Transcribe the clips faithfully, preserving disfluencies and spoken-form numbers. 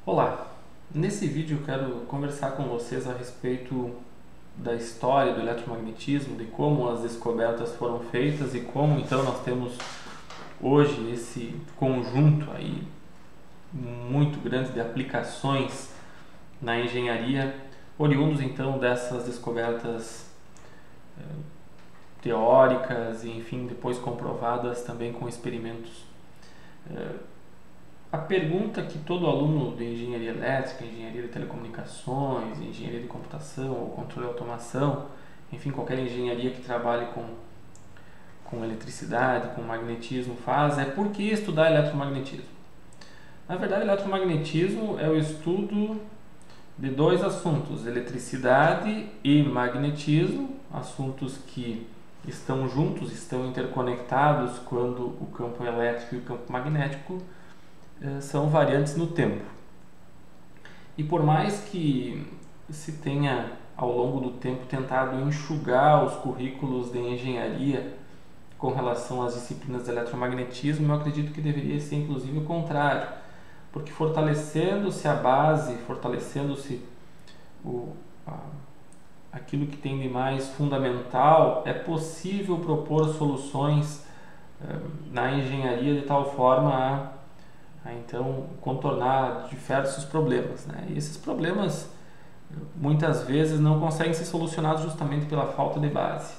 Olá, nesse vídeo eu quero conversar com vocês a respeito da história do eletromagnetismo, de como as descobertas foram feitas e como então nós temos hoje esse conjunto aí muito grande de aplicações na engenharia, oriundos então dessas descobertas eh, teóricas e enfim depois comprovadas também com experimentos. Eh, A pergunta que todo aluno de engenharia elétrica, engenharia de telecomunicações, engenharia de computação ou controle de automação, enfim, qualquer engenharia que trabalhe com, com eletricidade, com magnetismo faz é: por que estudar eletromagnetismo? Na verdade, eletromagnetismo é o estudo de dois assuntos: eletricidade e magnetismo, assuntos que estão juntos, estão interconectados quando o campo elétrico e o campo magnético são variantes no tempo. E por mais que se tenha ao longo do tempo tentado enxugar os currículos de engenharia com relação às disciplinas de eletromagnetismo, eu acredito que deveria ser inclusive o contrário, porque fortalecendo-se a base, fortalecendo-se o, a, aquilo que tem de mais fundamental, é possível propor soluções eh, na engenharia de tal forma a a então contornar diversos problemas, né? E esses problemas muitas vezes não conseguem ser solucionados justamente pela falta de base.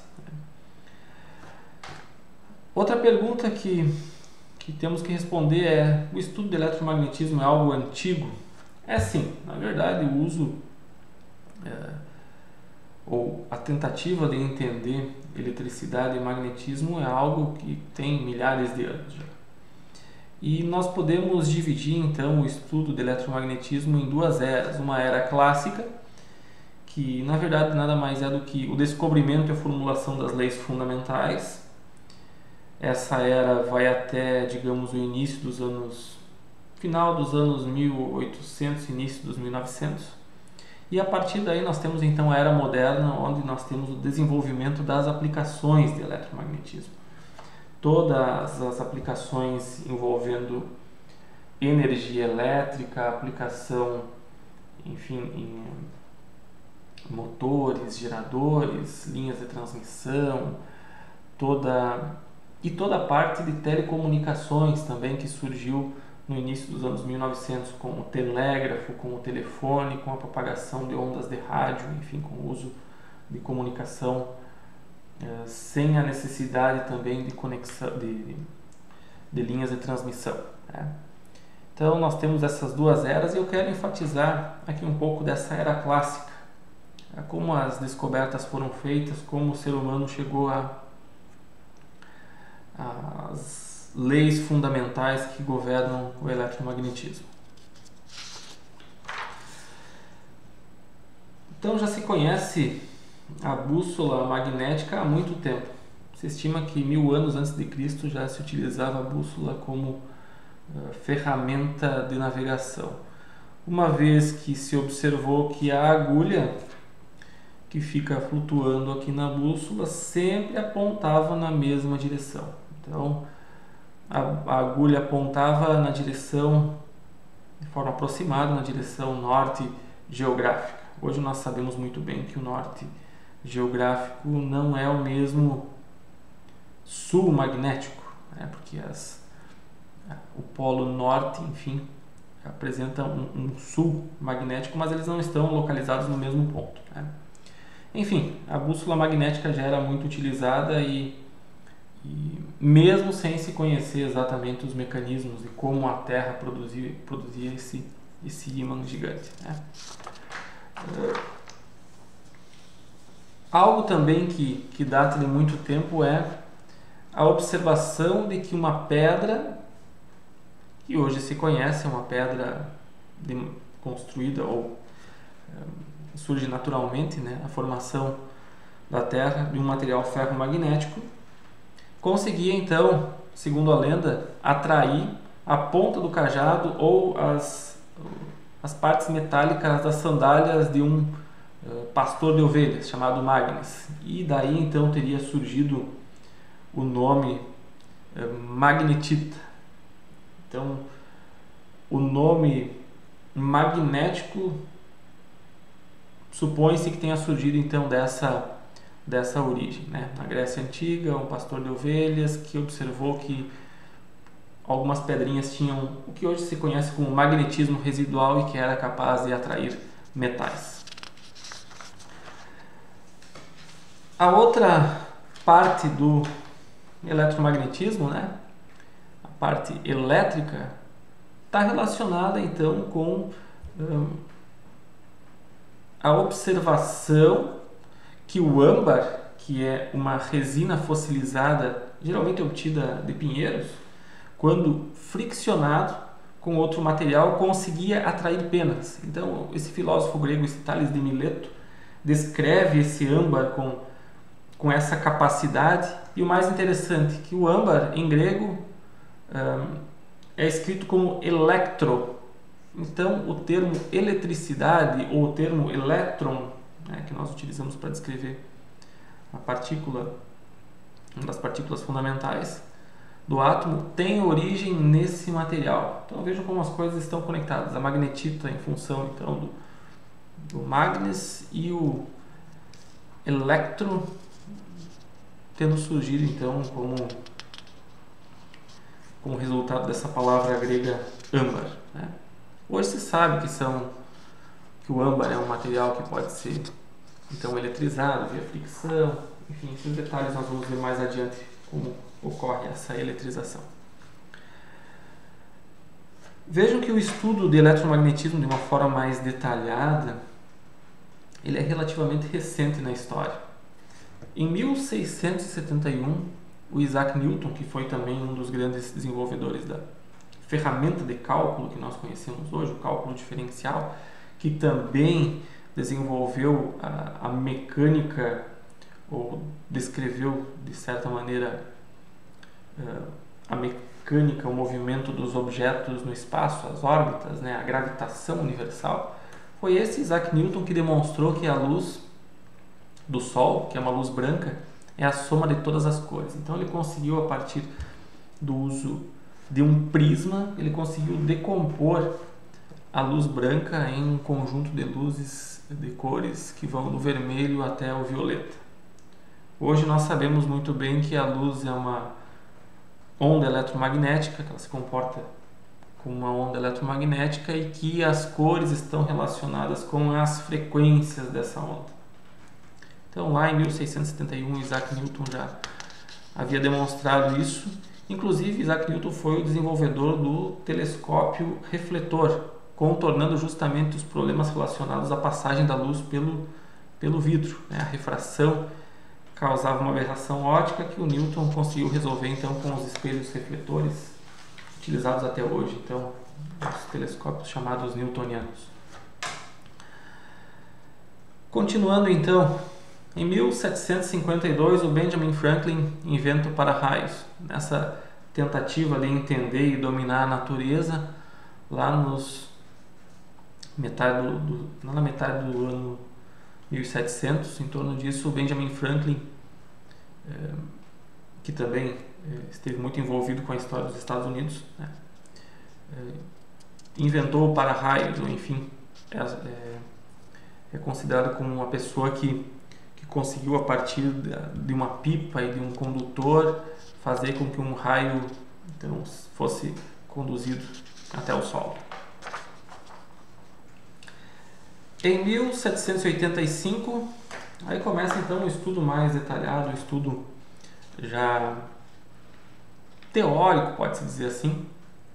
Outra pergunta que, que temos que responder é: o estudo do eletromagnetismo é algo antigo? É sim, na verdade o uso é, ou a tentativa de entender eletricidade e magnetismo é algo que tem milhares de anos já. E nós podemos dividir então o estudo do eletromagnetismo em duas eras. Uma era clássica, que na verdade nada mais é do que o descobrimento e a formulação das leis fundamentais. Essa era vai até, digamos, o início dos anos, final dos anos mil e oitocentos, início dos mil e novecentos. E a partir daí nós temos então a era moderna, onde nós temos o desenvolvimento das aplicações de eletromagnetismo. Todas as aplicações envolvendo energia elétrica, aplicação, enfim, em motores, geradores, linhas de transmissão, toda e toda a parte de telecomunicações também que surgiu no início dos anos mil e novecentos com o telégrafo, com o telefone, com a propagação de ondas de rádio, enfim, com o uso de comunicação sem a necessidade também de conexão de, de linhas de transmissão, né? Então nós temos essas duas eras e eu quero enfatizar aqui um pouco dessa era clássica, como as descobertas foram feitas, como o ser humano chegou a as leis fundamentais que governam o eletromagnetismo. Então já se conhece a bússola magnética há muito tempo. Se estima que mil anos antes de Cristo já se utilizava a bússola como uh, ferramenta de navegação. Uma vez que se observou que a agulha que fica flutuando aqui na bússola sempre apontava na mesma direção. Então a, a agulha apontava na direção, de forma aproximada, na direção norte geográfica. Hoje nós sabemos muito bem que o norte geográfico não é o mesmo sul magnético, né? Porque as, o polo norte, enfim, apresenta um, um sul magnético, mas eles não estão localizados no mesmo ponto, né? Enfim, a bússola magnética já era muito utilizada e, e mesmo sem se conhecer exatamente os mecanismos de como a Terra produzia, produzia esse, esse ímã gigante, né? Uh, Algo também que, que data de muito tempo é a observação de que uma pedra, que hoje se conhece, é uma pedra de, construída ou é, surge naturalmente, né, a formação da Terra de um material ferromagnético, conseguia então, segundo a lenda, atrair a ponta do cajado ou as, as partes metálicas das sandálias de um pastor de ovelhas chamado Magnes, e daí então teria surgido o nome magnetita. Então o nome magnético supõe-se que tenha surgido então dessa, dessa origem, né? Na Grécia Antiga, um pastor de ovelhas que observou que algumas pedrinhas tinham o que hoje se conhece como magnetismo residual e que era capaz de atrair metais. A outra parte do eletromagnetismo, né, a parte elétrica, está relacionada então com hum, a observação que o âmbar, que é uma resina fossilizada, geralmente obtida de pinheiros, quando friccionado com outro material, conseguia atrair penas. Então, esse filósofo grego, esse Tales de Mileto, descreve esse âmbar com, com essa capacidade. E o mais interessante, que o âmbar, em grego, hum, é escrito como electro. Então, o termo eletricidade ou o termo elétron, né, que nós utilizamos para descrever a partícula, uma das partículas fundamentais do átomo, tem origem nesse material. Então vejam como as coisas estão conectadas. A magnetita em função então do, do magnes e o electro tendo surgido então como, como resultado dessa palavra grega âmbar, né? Hoje se sabe que, são, que o âmbar é um material que pode ser então eletrizado via fricção. Enfim, esses detalhes nós vamos ver mais adiante como ocorre essa eletrização. Vejam que o estudo de eletromagnetismo de uma forma mais detalhada, ele é relativamente recente na história. Em mil seiscentos e setenta e um, o Isaac Newton, que foi também um dos grandes desenvolvedores da ferramenta de cálculo que nós conhecemos hoje, o cálculo diferencial, que também desenvolveu a, a mecânica, ou descreveu de certa maneira a mecânica, o movimento dos objetos no espaço, as órbitas, né, a gravitação universal. Foi esse Isaac Newton que demonstrou que a luz do Sol, que é uma luz branca, é a soma de todas as cores. Então ele conseguiu, a partir do uso de um prisma, ele conseguiu decompor a luz branca em um conjunto de luzes de cores que vão do vermelho até o violeta. Hoje nós sabemos muito bem que a luz é uma onda eletromagnética, que ela se comporta como uma onda eletromagnética e que as cores estão relacionadas com as frequências dessa onda. Então lá em mil seiscentos e setenta e um, Isaac Newton já havia demonstrado isso. Inclusive, Isaac Newton foi o desenvolvedor do telescópio refletor, contornando justamente os problemas relacionados à passagem da luz pelo, pelo vidro, né? A refração causava uma aberração óptica que o Newton conseguiu resolver então com os espelhos refletores utilizados até hoje, então os telescópios chamados newtonianos. Continuando então, em mil setecentos e cinquenta e dois o Benjamin Franklin inventa o para-raios, nessa tentativa de entender e dominar a natureza. Lá nos metade do, do, na metade do ano mil e setecentos, em torno disso, o Benjamin Franklin, é, que também é, esteve muito envolvido com a história dos Estados Unidos, né, é, inventou o para-raios, ou enfim, é, é, é considerado como uma pessoa que, que conseguiu, a partir de uma pipa e de um condutor, fazer com que um raio então, fosse conduzido até o Sol. Em mil setecentos e oitenta e cinco, aí começa então um estudo mais detalhado, um estudo já teórico, pode-se dizer assim,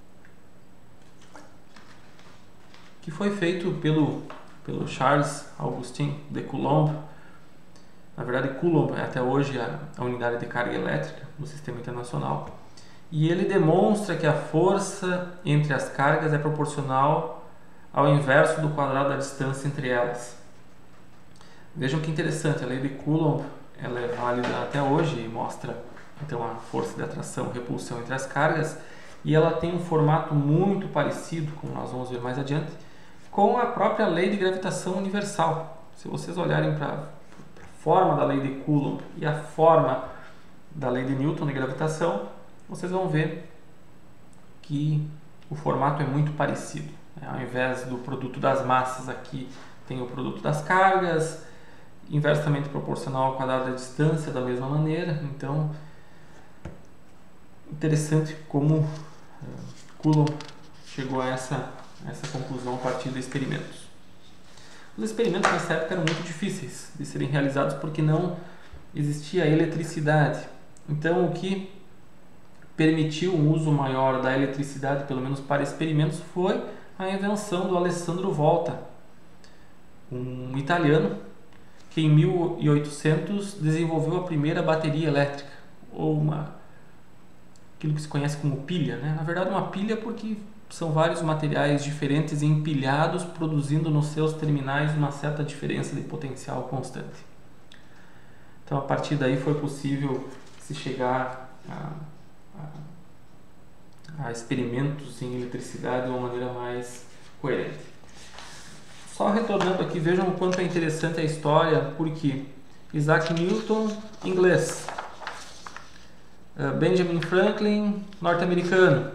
que foi feito pelo, pelo Charles Augustin de Coulomb. Na verdade, Coulomb é até hoje a, a unidade de carga elétrica do sistema internacional. E ele demonstra que a força entre as cargas é proporcional ao inverso do quadrado da distância entre elas. Vejam que interessante, a lei de Coulomb ela é válida até hoje e mostra então a força de atração e repulsão entre as cargas, e ela tem um formato muito parecido, como nós vamos ver mais adiante, com a própria lei de gravitação universal. Se vocês olharem para a forma da lei de Coulomb e a forma da lei de Newton de gravitação, vocês vão ver que o formato é muito parecido. Ao invés do produto das massas, aqui tem o produto das cargas, inversamente proporcional ao quadrado da distância da mesma maneira. Então, interessante como uh, Coulomb chegou a essa, a essa conclusão a partir de experimentos. Os experimentos nessa época eram muito difíceis de serem realizados porque não existia eletricidade. Então, o que permitiu um uso maior da eletricidade, pelo menos para experimentos, foi a invenção do Alessandro Volta, um italiano que em mil e oitocentos desenvolveu a primeira bateria elétrica, ou uma, aquilo que se conhece como pilha, né? Na verdade, uma pilha porque são vários materiais diferentes empilhados, produzindo nos seus terminais uma certa diferença de potencial constante. Então, a partir daí foi possível se chegar a, a, a experimentos em eletricidade de uma maneira mais coerente. Só retornando aqui, vejam o quanto é interessante a história, porque Isaac Newton, inglês, Benjamin Franklin, norte-americano,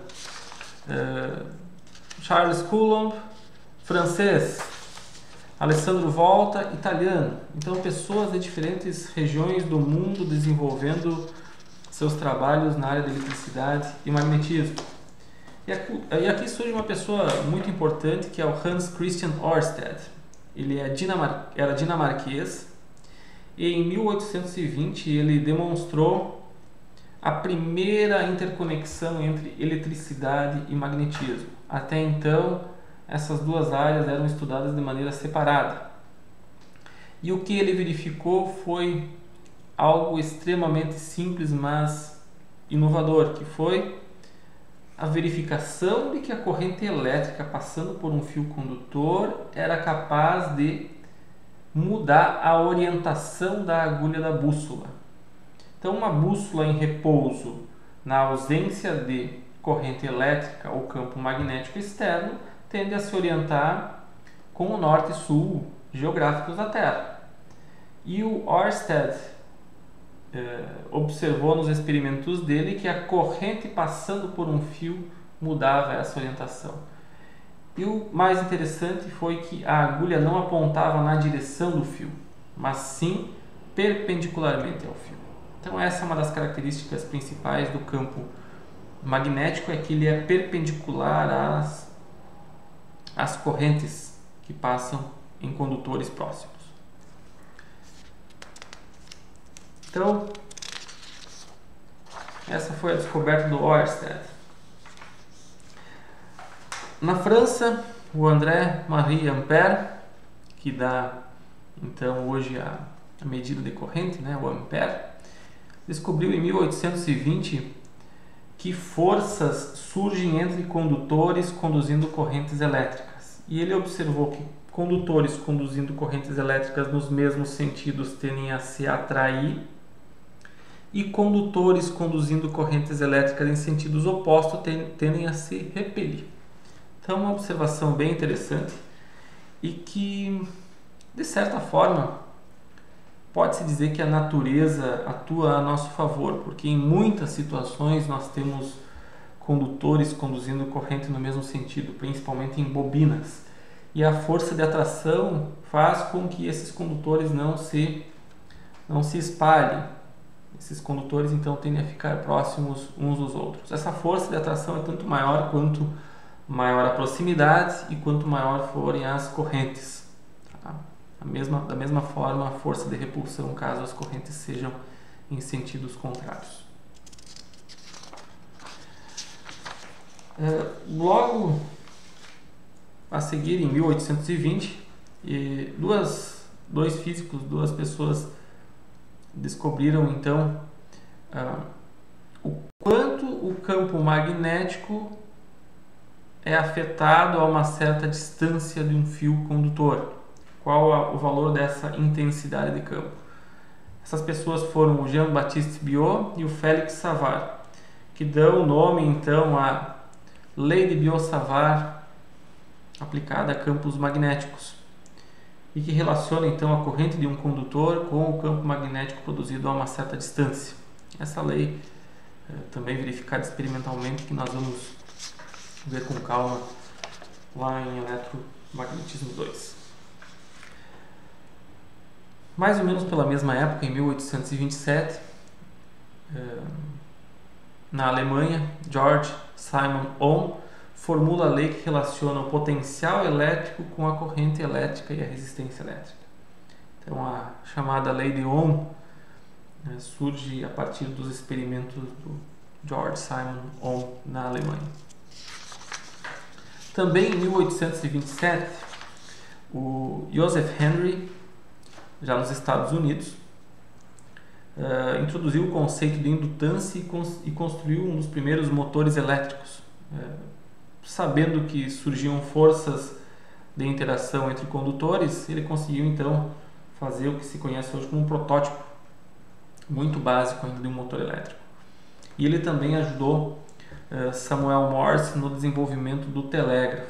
Charles Coulomb, francês, Alessandro Volta, italiano. Então, pessoas de diferentes regiões do mundo desenvolvendo seus trabalhos na área da eletricidade e magnetismo. E aqui, e aqui surge uma pessoa muito importante, que é o Hans Christian Ørsted. Ele é dinamar, era dinamarquês e em mil oitocentos e vinte ele demonstrou a primeira interconexão entre eletricidade e magnetismo. Até então, essas duas áreas eram estudadas de maneira separada. E o que ele verificou foi algo extremamente simples, mas inovador, que foi a verificação de que a corrente elétrica passando por um fio condutor era capaz de mudar a orientação da agulha da bússola. Então, uma bússola em repouso, na ausência de corrente elétrica ou campo magnético externo, tende a se orientar com o norte e sul geográficos da Terra. E o Ørsted eh, observou nos experimentos dele que a corrente passando por um fio mudava essa orientação. E o mais interessante foi que a agulha não apontava na direção do fio, mas sim perpendicularmente ao fio. Então, essa é uma das características principais do campo magnético, é que ele é perpendicular às, às correntes que passam em condutores próximos. Então, essa foi a descoberta do Ørsted. Na França, o André Marie Ampère, que dá então hoje a, a medida de corrente, né, o ampère, descobriu em mil oitocentos e vinte que forças surgem entre condutores conduzindo correntes elétricas. E ele observou que condutores conduzindo correntes elétricas nos mesmos sentidos tendem a se atrair e condutores conduzindo correntes elétricas em sentidos opostos tendem a se repelir. Então, uma observação bem interessante e que, de certa forma, pode-se dizer que a natureza atua a nosso favor, porque em muitas situações nós temos condutores conduzindo corrente no mesmo sentido, principalmente em bobinas. E a força de atração faz com que esses condutores não se, não se espalhem. Esses condutores então tendem a ficar próximos uns dos outros. Essa força de atração é tanto maior quanto maior a proximidade e quanto maior forem as correntes. Tá? A mesma, da mesma forma, a força de repulsão, caso as correntes sejam em sentidos contrários. É, logo a seguir, em mil oitocentos e vinte, e duas, dois físicos, duas pessoas descobriram então uh, o quanto o campo magnético é afetado a uma certa distância de um fio condutor. Qual o valor dessa intensidade de campo? Essas pessoas foram o Jean-Baptiste Biot e o Félix Savart, que dão o nome então à Lei de Biot-Savart aplicada a campos magnéticos e que relaciona então a corrente de um condutor com o campo magnético produzido a uma certa distância. Essa lei é também verificada experimentalmente, que nós vamos ver com calma lá em Eletromagnetismo dois. Mais ou menos pela mesma época, em mil oitocentos e vinte e sete, na Alemanha, George Simon Ohm formula a lei que relaciona o potencial elétrico com a corrente elétrica e a resistência elétrica. Então, a chamada lei de Ohm, né, surge a partir dos experimentos do George Simon Ohm na Alemanha. Também em mil oitocentos e vinte e sete, o Joseph Henry, já nos Estados Unidos, uh, introduziu o conceito de indutância e, cons e construiu um dos primeiros motores elétricos, uh, sabendo que surgiam forças de interação entre condutores. Ele conseguiu então fazer o que se conhece hoje como um protótipo muito básico ainda de um motor elétrico. E ele também ajudou uh, Samuel Morse no desenvolvimento do telégrafo.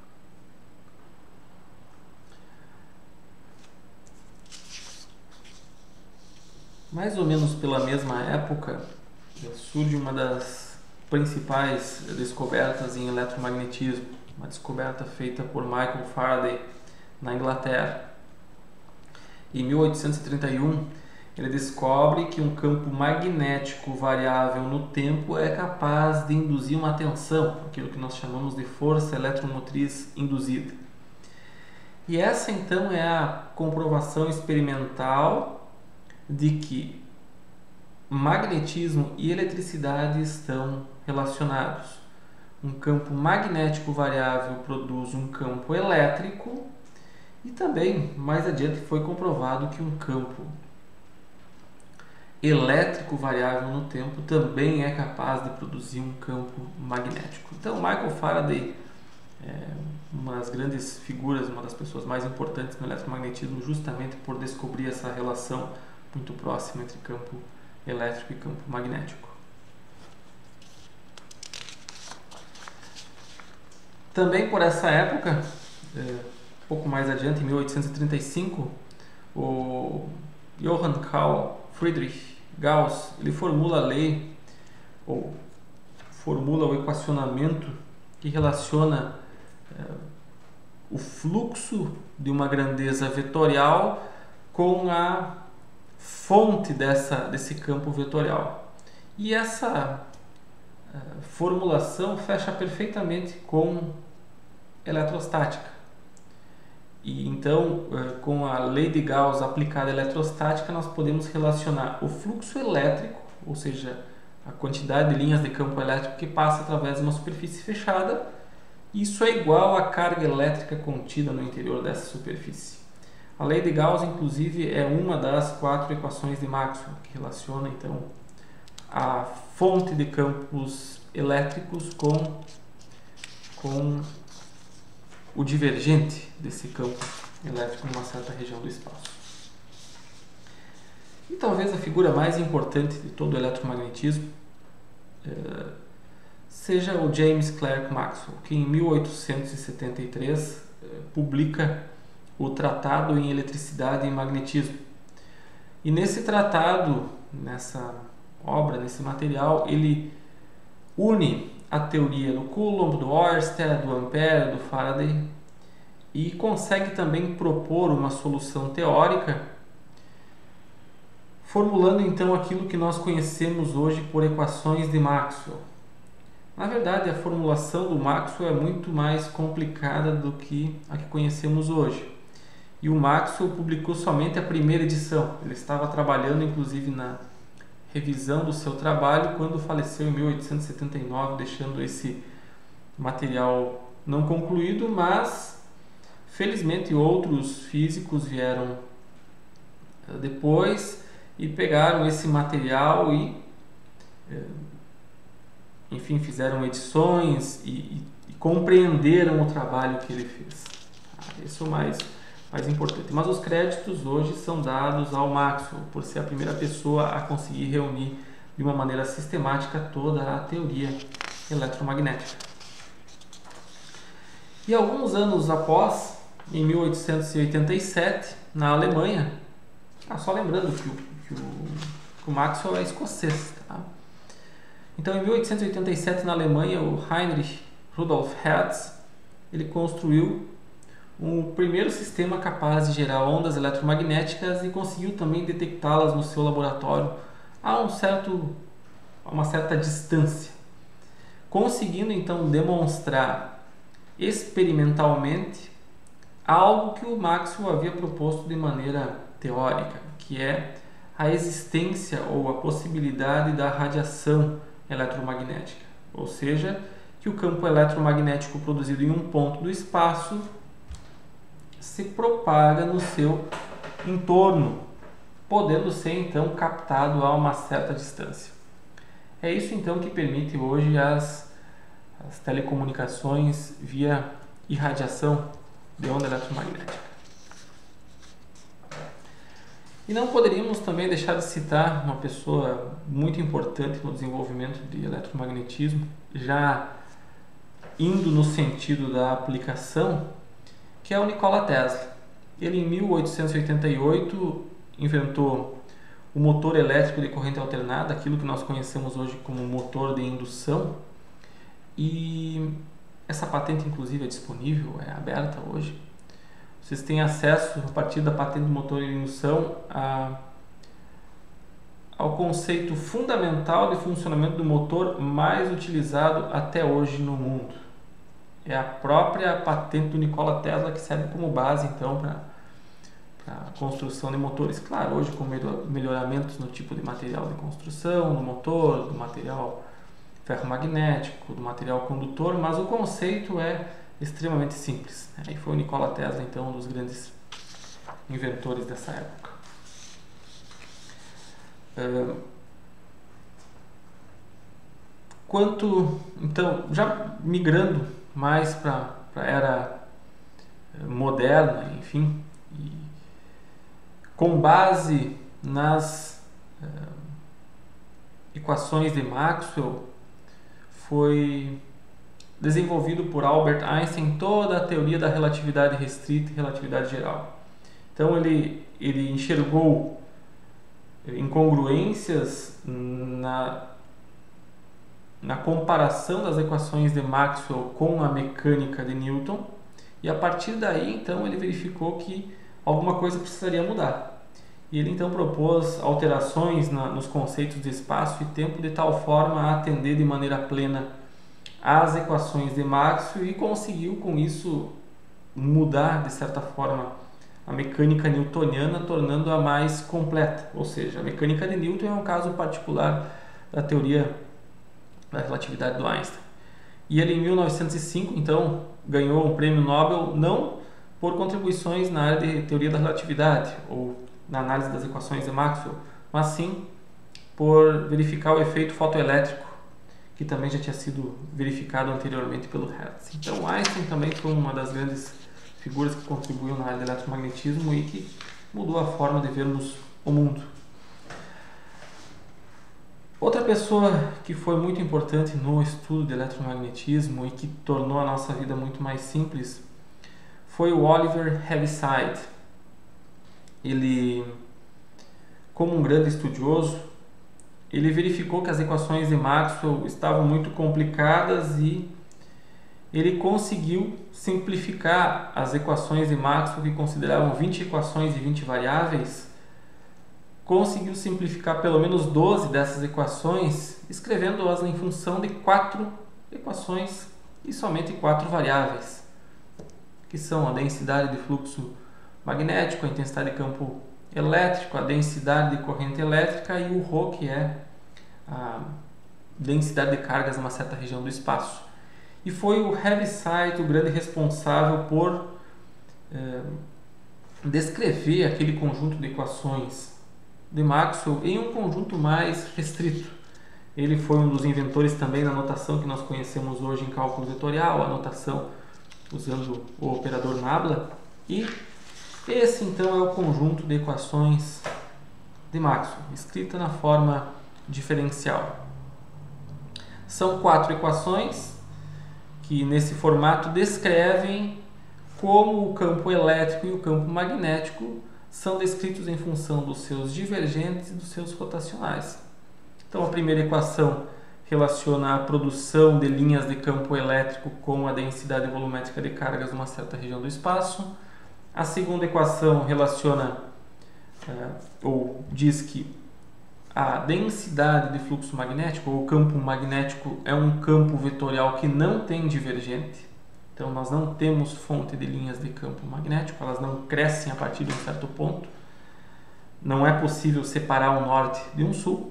Mais ou menos pela mesma época, surge uma das principais descobertas em eletromagnetismo, uma descoberta feita por Michael Faraday na Inglaterra. Em mil oitocentos e trinta e um, ele descobre que um campo magnético variável no tempo é capaz de induzir uma tensão, aquilo que nós chamamos de força eletromotriz induzida. E essa então é a comprovação experimental de que magnetismo e eletricidade estão relacionados. Um campo magnético variável produz um campo elétrico e também, mais adiante, foi comprovado que um campo elétrico variável no tempo também é capaz de produzir um campo magnético. Então, Michael Faraday é uma das grandes figuras, uma das pessoas mais importantes no eletromagnetismo, justamente por descobrir essa relação muito próxima entre campo elétrico e campo magnético. Também por essa época, é, pouco mais adiante, em mil oitocentos e trinta e cinco, o Johann Carl Friedrich Gauss ele formula a lei, ou formula o equacionamento que relaciona é, o fluxo de uma grandeza vetorial com a fonte dessa, desse campo vetorial. E essa uh, formulação fecha perfeitamente com eletrostática. E então, uh, com a lei de Gauss aplicada à eletrostática, nós podemos relacionar o fluxo elétrico, ou seja, a quantidade de linhas de campo elétrico que passa através de uma superfície fechada. Isso é igual à carga elétrica contida no interior dessa superfície. A lei de Gauss, inclusive, é uma das quatro equações de Maxwell, que relaciona, então, a fonte de campos elétricos com, com o divergente desse campo elétrico numa certa região do espaço. E talvez a figura mais importante de todo o eletromagnetismo é, seja o James Clerk Maxwell, que em mil oitocentos e setenta e três é, publica o Tratado em Eletricidade e Magnetismo. E nesse tratado, nessa obra, nesse material, ele une a teoria do Coulomb, do Oersted, do Ampère, do Faraday e consegue também propor uma solução teórica, formulando então aquilo que nós conhecemos hoje por equações de Maxwell. Na verdade, a formulação do Maxwell é muito mais complicada do que a que conhecemos hoje. E o Maxwell publicou somente a primeira edição. Ele estava trabalhando, inclusive, na revisão do seu trabalho quando faleceu em mil oitocentos e setenta e nove, deixando esse material não concluído, mas, felizmente, outros físicos vieram depois e pegaram esse material e, enfim, fizeram edições e, e, e compreenderam o trabalho que ele fez. Isso é o mais... mais importante. Mas os créditos hoje são dados ao Maxwell, por ser a primeira pessoa a conseguir reunir de uma maneira sistemática toda a teoria eletromagnética. E alguns anos após, em mil oitocentos e oitenta e sete, na Alemanha, ah, só lembrando que o, que o, que o Maxwell é escocês, tá? Então, em mil oitocentos e oitenta e sete, na Alemanha, o Heinrich Rudolf Hertz ele construiu o primeiro sistema capaz de gerar ondas eletromagnéticas e conseguiu também detectá-las no seu laboratório a, um certo, a uma certa distância, conseguindo então demonstrar experimentalmente algo que o Maxwell havia proposto de maneira teórica, que é a existência ou a possibilidade da radiação eletromagnética, ou seja, que o campo eletromagnético produzido em um ponto do espaço se propaga no seu entorno, podendo ser então captado a uma certa distância. É isso então que permite hoje as, as telecomunicações via irradiação de onda eletromagnética. E não poderíamos também deixar de citar uma pessoa muito importante no desenvolvimento de eletromagnetismo, já indo no sentido da aplicação, que é o Nikola Tesla. Ele, em mil oitocentos e oitenta e oito, inventou o motor elétrico de corrente alternada, aquilo que nós conhecemos hoje como motor de indução, e essa patente, inclusive, é disponível, é aberta hoje. Vocês têm acesso, a partir da patente do motor de indução, a, ao conceito fundamental de funcionamento do motor mais utilizado até hoje no mundo. É a própria patente do Nikola Tesla que serve como base, então, para a construção de motores. Claro, hoje com melhoramentos no tipo de material de construção, no motor, do material ferromagnético, do material condutor, mas o conceito é extremamente simples. E foi o Nikola Tesla, então, um dos grandes inventores dessa época. Uh, quanto, então, já migrando mais para a era moderna, enfim, e com base nas uh, equações de Maxwell, foi desenvolvido por Albert Einstein toda a teoria da relatividade restrita e relatividade geral. Então ele, ele enxergou incongruências na na comparação das equações de Maxwell com a mecânica de Newton, e a partir daí então ele verificou que alguma coisa precisaria mudar. E ele então propôs alterações na, nos conceitos de espaço e tempo de tal forma a atender de maneira plena às equações de Maxwell, e conseguiu com isso mudar de certa forma a mecânica newtoniana, tornando-a mais completa. Ou seja, a mecânica de Newton é um caso particular da teoria da relatividade do Einstein. E ele, em mil novecentos e cinco, então, ganhou um prêmio Nobel não por contribuições na área de teoria da relatividade ou na análise das equações de Maxwell, mas sim por verificar o efeito fotoelétrico, que também já tinha sido verificado anteriormente pelo Hertz. Então, Einstein também foi uma das grandes figuras que contribuiu na área do eletromagnetismo e que mudou a forma de vermos o mundo. Outra pessoa que foi muito importante no estudo de eletromagnetismo e que tornou a nossa vida muito mais simples foi o Oliver Heaviside. Ele, como um grande estudioso, ele verificou que as equações de Maxwell estavam muito complicadas e ele conseguiu simplificar as equações de Maxwell, que consideravam vinte equações e vinte variáveis, conseguiu simplificar pelo menos doze dessas equações, escrevendo-as em função de quatro equações e somente quatro variáveis, que são a densidade de fluxo magnético, a intensidade de campo elétrico, a densidade de corrente elétrica e o Rho, que é a densidade de cargas numa certa região do espaço. E foi o Heaviside o grande responsável por eh, descrever aquele conjunto de equações de Maxwell em um conjunto mais restrito. Ele foi um dos inventores também da notação que nós conhecemos hoje em cálculo vetorial, a notação usando o operador nabla, e esse então é o conjunto de equações de Maxwell, escrita na forma diferencial. São quatro equações que nesse formato descrevem como o campo elétrico e o campo magnético são descritos em função dos seus divergentes e dos seus rotacionais. Então a primeira equação relaciona a produção de linhas de campo elétrico com a densidade volumétrica de cargas numa certa região do espaço. A segunda equação relaciona é, ou diz que a densidade de fluxo magnético, ou campo magnético, é um campo vetorial que não tem divergente. Então, nós não temos fonte de linhas de campo magnético, elas não crescem a partir de um certo ponto. Não é possível separar um norte de um sul.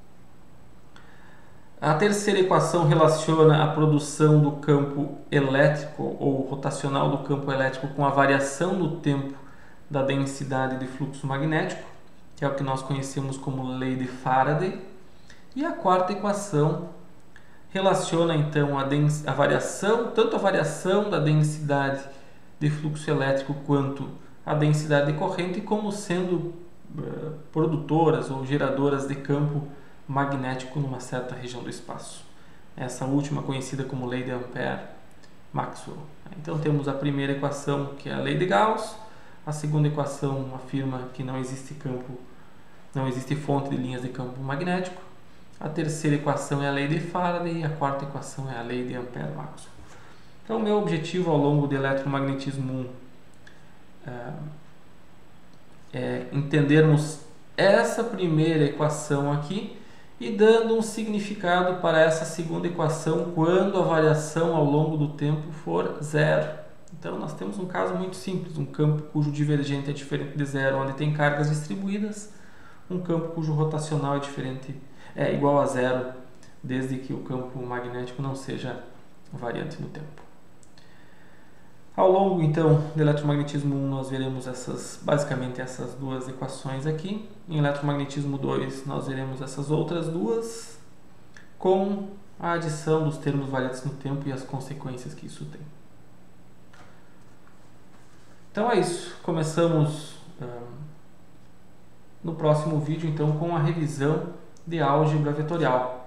A terceira equação relaciona a produção do campo elétrico ou rotacional do campo elétrico com a variação do tempo da densidade de fluxo magnético, que é o que nós conhecemos como lei de Faraday. E a quarta equação relaciona então a, a variação, tanto a variação da densidade de fluxo elétrico quanto a densidade de corrente como sendo uh, produtoras ou geradoras de campo magnético numa certa região do espaço. Essa última conhecida como lei de Ampère-Maxwell. Então temos a primeira equação, que é a lei de Gauss. A segunda equação afirma que não existe campo, não existe fonte de linhas de campo magnético. A terceira equação é a lei de Faraday e a quarta equação é a lei de Ampère-Maxwell. Então, meu objetivo ao longo do eletromagnetismo um é, é entendermos essa primeira equação aqui e dando um significado para essa segunda equação quando a variação ao longo do tempo for zero. Então, nós temos um caso muito simples, um campo cujo divergente é diferente de zero, onde tem cargas distribuídas, um campo cujo rotacional é diferente, é igual a zero, desde que o campo magnético não seja variante no tempo. Ao longo, então, do eletromagnetismo um, nós veremos essas, basicamente essas duas equações aqui. Em eletromagnetismo dois, nós veremos essas outras duas, com a adição dos termos variantes no tempo e as consequências que isso tem. Então é isso. Começamos um, no próximo vídeo, então, com a revisão de álgebra vetorial.